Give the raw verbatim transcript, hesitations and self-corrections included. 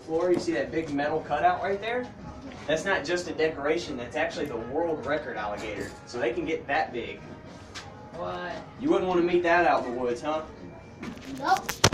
floor, you see that big metal cutout right there? That's not just a decoration, that's actually the world record alligator. So they can get that big. What? You wouldn't want to meet that out in the woods, huh? Nope.